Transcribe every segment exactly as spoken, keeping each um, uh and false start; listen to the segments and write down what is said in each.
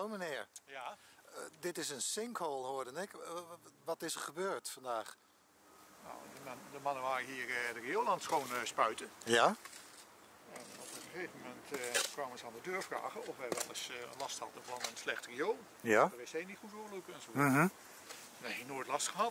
Hallo meneer. Ja. Uh, dit is een sinkhole, hoorde ik. Uh, wat is er gebeurd vandaag? Nou, de, man, de mannen waren hier uh, de riool aan het schoon uh, spuiten. Ja. En op een gegeven moment uh, kwamen ze aan de deur vragen of wij wel eens uh, last hadden van een slecht riool. Ja. De wc niet goed doorlopen en zo. Mm-hmm. Nee, nooit last gehad.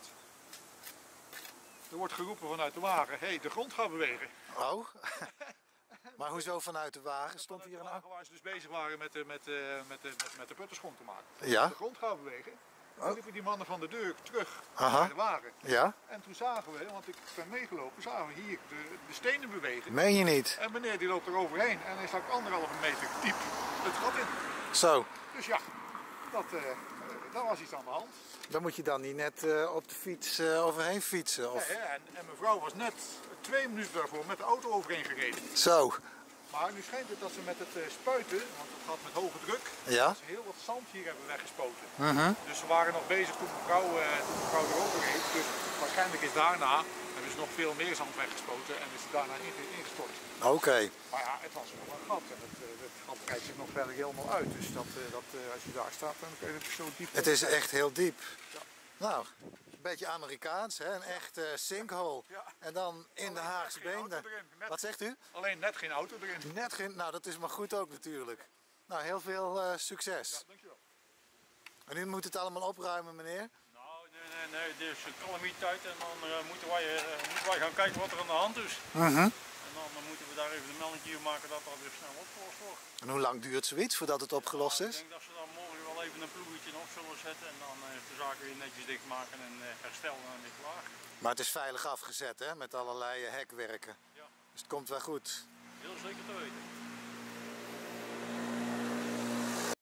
Er wordt geroepen vanuit de wagen, hé, hey, de grond gaat bewegen. Oh. Maar hoezo vanuit de wagen? Stond vanuit hier de een... wagen waar ze dus bezig waren met de, met, de, met, de, met, met de putten schoon te maken. Ja. De grond gaat bewegen. Toen Oh. liepen die mannen van de deur terug Aha. naar de wagen. Ja. En toen zagen we, want ik ben meegelopen, zagen we hier de, de stenen bewegen. Meen je niet? En meneer die loopt er overheen en hij stak anderhalve meter diep het gat in. Zo. Dus ja, dat, uh, daar was iets aan de hand. Dan moet je dan niet net uh, op de fiets uh, overheen fietsen? Of... Ja, en, en mevrouw was net twee minuten daarvoor met de auto overheen gereden. Zo. Maar nu schijnt het dat ze met het uh, spuiten, want het gaat met hoge druk, ja. dat ze heel wat zand hier hebben weggespoten. Mm-hmm. Dus ze waren nog bezig toen mevrouw, uh, toen mevrouw erover reed. Dus waarschijnlijk is daarna hebben ze nog veel meer zand weggespoten en is het daarna ingestort. Oké. Okay. Maar ja, het was nog een gat en het, uh, het gat breidt zich nog verder helemaal uit. Dus dat, uh, dat, uh, als je daar staat, dan kun je het zo diep... Het is echt heel diep. Ja. Nou, een beetje Amerikaans, hè? Een echt uh, sinkhole. Ja. En dan in de Haagse been. Wat zegt u? Alleen net geen auto erin. Net geen, nou dat is maar goed ook natuurlijk. Nou, heel veel uh, succes. Ja, dankjewel. En u moet het allemaal opruimen, meneer? Nou, nee, nee, nee, dit is een calamiteit en dan uh, moeten, wij, uh, moeten wij gaan kijken wat er aan de hand is. Mm-hmm. En dan uh, moeten we daar even een melding hier maken dat dat weer snel opgelost wordt. En hoe lang duurt zoiets voordat het opgelost nou, is? Ik denk dat ze dan morgen wel even een ploegetje op zullen zetten en dan uh, de zaken weer netjes dichtmaken en uh, herstellen en weer klaar. Maar het is veilig afgezet, hè? Met allerlei uh, hekwerken. Ja. Dus het komt wel goed. Heel zeker te weten.